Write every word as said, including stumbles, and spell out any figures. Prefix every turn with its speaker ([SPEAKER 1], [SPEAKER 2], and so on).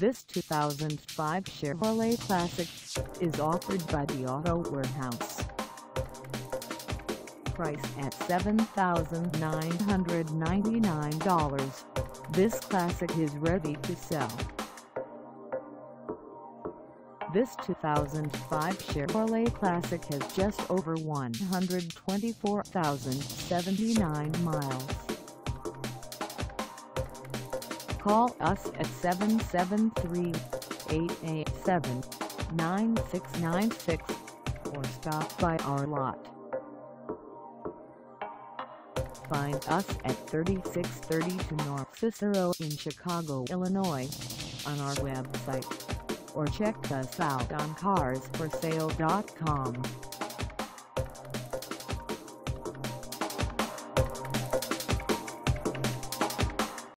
[SPEAKER 1] This two thousand five Chevrolet Classic is offered by the Auto Warehouse. Price at seven thousand nine hundred ninety-nine dollars, this Classic is ready to sell. This two thousand five Chevrolet Classic has just over one hundred twenty-four thousand seventy-nine miles. Call us at seven seven three, eight eight seven, nine six nine six or stop by our lot. Find us at thirty-six thirty-two North Cicero in Chicago, Illinois, on our website, or check us out on cars for sale dot com.